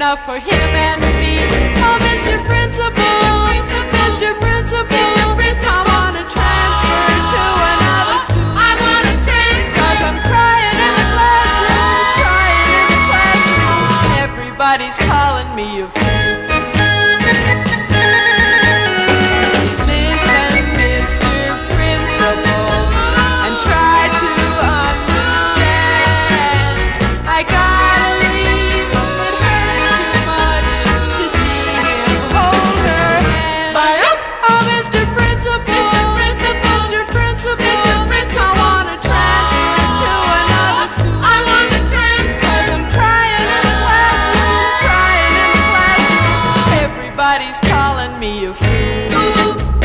enough for him and me. Oh, Mr. Principal, Mr. Principal, I want to transfer to another school. I want to transfer 'cause I'm crying in the classroom, crying in the classroom. Everybody's calling me a fool. Everybody's calling me a fool.